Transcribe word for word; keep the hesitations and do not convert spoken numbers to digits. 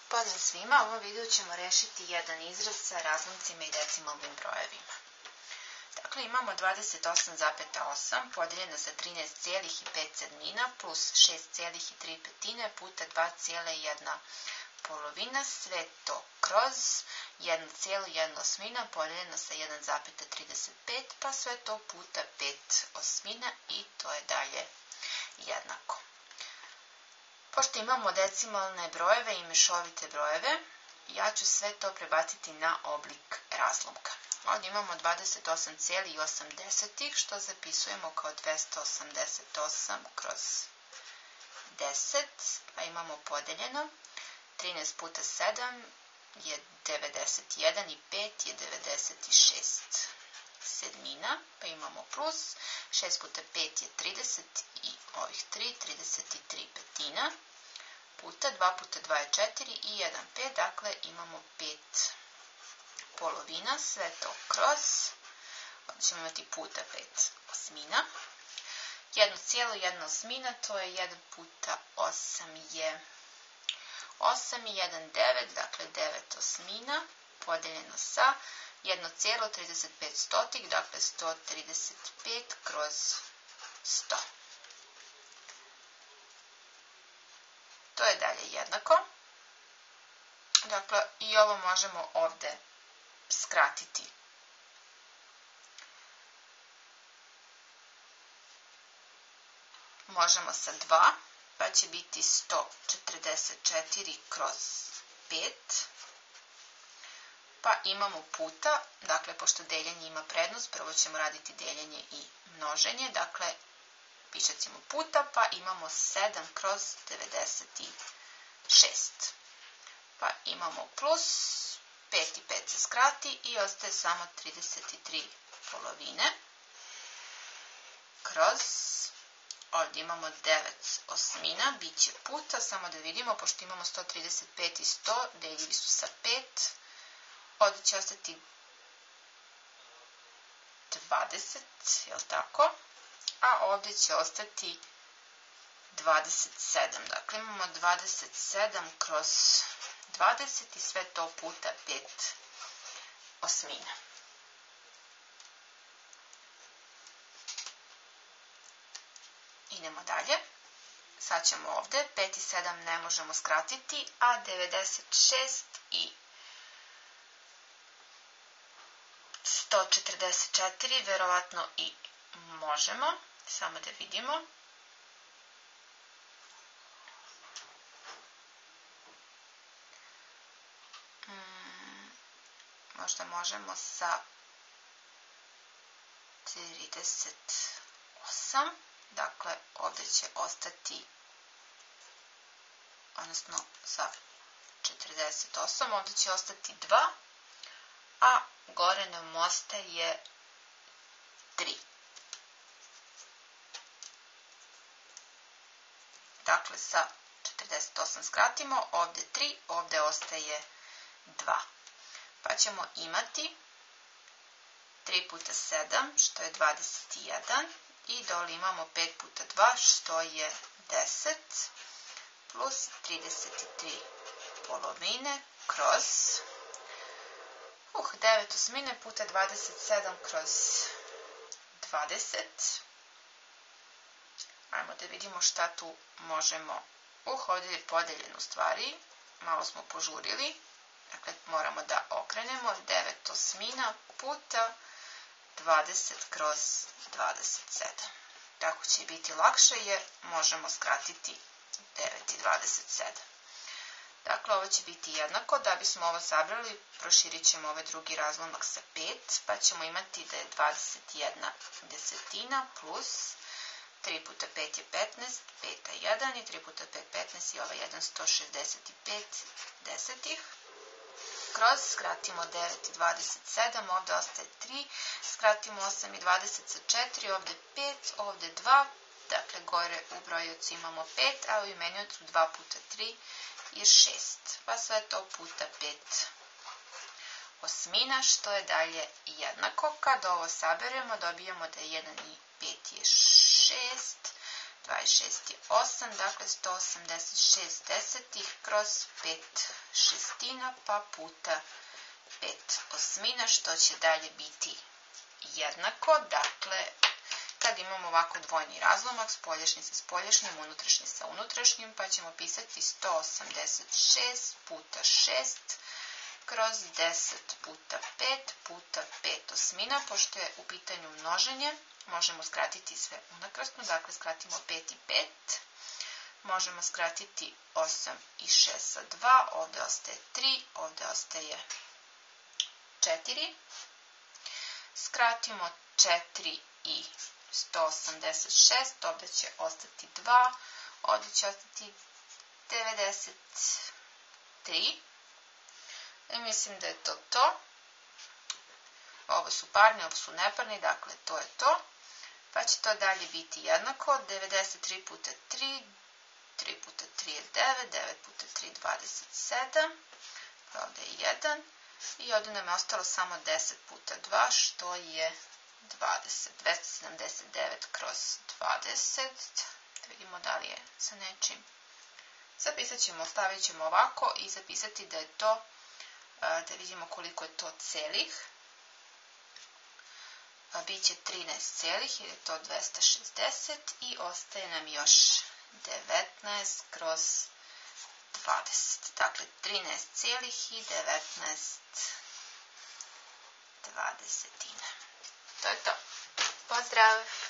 Pozdrav svima, u ovom videu ćemo rešiti jedan izraz sa razlomcima i decimalnim brojevima. Dakle, imamo dvadeset osam zarez osam podeljeno sa trinaest celih pet sedmina plus šest celih tri petine puta dva zarez jedna polovina, sve to kroz jedno zarez jedna osmina podeljeno sa jedan zarez trideset pet, pa sve to puta pet osmina i to je dalje jednako. Pošto imamo decimalne brojeve i mešovite brojeve, ja ću sve to prebaciti na oblik razlomka. Ovdje imamo dvadeset osam zarez osam što zapisujemo kao dvesta osamdeset osam kroz deset, pa imamo podeljeno. trinaest puta sedam je devedeset jedan i pet je devedeset šest sedmina, pa imamo plus, šest puta pet je trideset i ovih tri, trideset tri petina, puta dva puta dva je četiri i jedan pet, dakle imamo pet polovina, sve to kroz, onda ćemo imati puta pet osmina, jedno zarez jedna osmina, to je jedan puta osam je osam i jedan devet, dakle devet osmina, podeljeno sa jedno zarez trideset pet stotih, dakle sto trideset pet kroz sto. To je dalje jednako. Dakle, i ovo možemo ovde skratiti. Možemo sa dva, pa će biti sto četrdeset četiri kroz pet. Pa imamo puta, dakle, pošto deljenje ima prednost, prvo ćemo raditi deljenje i množenje, dakle, pišat ćemo puta, pa imamo sedam kroz devedeset šest. Pa imamo plus, pet i pet se skrati i ostaje samo trideset tri polovine, kroz, ovdje imamo devet osmina, bit će puta, samo da vidimo, pošto imamo sto trideset pet i sto, deljivi su sa pet, ovdje će ostati dvadeset, jel tako? A ovdje će ostati dvadeset sedam. Dakle, imamo dvadeset sedam kroz dvadeset i sve to puta pet osmina. Idemo dalje. Sad ćemo ovdje, pet i sedam ne možemo skratiti, a devedeset šest i sto četrdeset četiri verovatno i možemo. Samo da vidimo. Hmm, možda možemo sa trideset osam. Dakle, ovdje će ostati, odnosno sa četrdeset osam, ovdje će ostati dva, a gore nam ostaje tri. Dakle, sa četrdeset osam skratimo, ovdje tri, ovdje ostaje dva. Pa ćemo imati tri puta sedam, što je dvadeset jedan, i dole imamo pet puta dva, što je deset, plus trideset tri polovine, kroz uh, devet osmine puta dvadeset sedam kroz dvadeset. Ajmo da vidimo šta tu možemo. Uh, ovdje je podeljeno u stvari. Malo smo požurili. Dakle, moramo da okrenemo. devet osmina puta dvadeset kroz dvadeset sedam. Tako će biti lakše jer možemo skratiti devet i dvadeset sedam. Dakle, ovo će biti jednako. Da bismo ovo sabrali, proširit ćemo ovaj drugi razlomak sa pet, pa ćemo imati da je dvadeset jedna desetina plus tri puta pet je petnaest, pet je jedan i tri puta pet je petnaest i ovaj jedan sto šezdeset pet desetih. Kroz, skratimo devet i dvadeset sedam, ovdje ostaje tri, skratimo osam i dvadeset sa četiri, ovdje pet, ovdje dva, dakle gore u brojevcu imamo pet, a u imeniocu dva puta tri je šest, pa sve to puta pet osmina, što je dalje jednako. Kad ovo saberemo, dobijamo da je jedan i pet je šest, dvadeset šest je osam, dakle sto osamdeset šest desetih kroz pet šestina pa puta pet osmina, što će dalje biti jednako. Dakle, kad imamo ovako dvojni razlomak, spoljašnji sa spoljašnjim, unutrašnji sa unutrašnjim, pa ćemo pisati sto osamdeset šest puta šest kroz deset puta pet puta pet osmina. Pošto je u pitanju množenje, možemo skratiti sve unakrasno, dakle skratimo pet i pet, možemo skratiti osam i šest sa dva, ovde ostaje tri, ovde ostaje četiri, skratimo četiri i sto osamdeset šest, ovde će ostati dva, ovde će ostati devedeset tri, i mislim da je to to. Ovo su parni, ovo su neparni, dakle to je to. Pa će to dalje biti jednako, devedeset tri puta tri, tri puta tri je devet, devet puta tri je dvadeset sedam, pa ovde je jedan, i ovde nam je ostalo samo deset puta dva, što je dvadeset, dvesta sedamdeset devet kroz dvadeset, da vidimo da li je sa nečim. Zapisat ćemo, stavit ćemo ovako i zapisati da je to, da vidimo koliko je to celih. Biće trinaest celih, jer je to dvesta šezdeset, i ostaje nam još devetnaest kroz dvadeset. Dakle, trinaest celih i devetnaest dvadesetina. To je to. Pozdrav!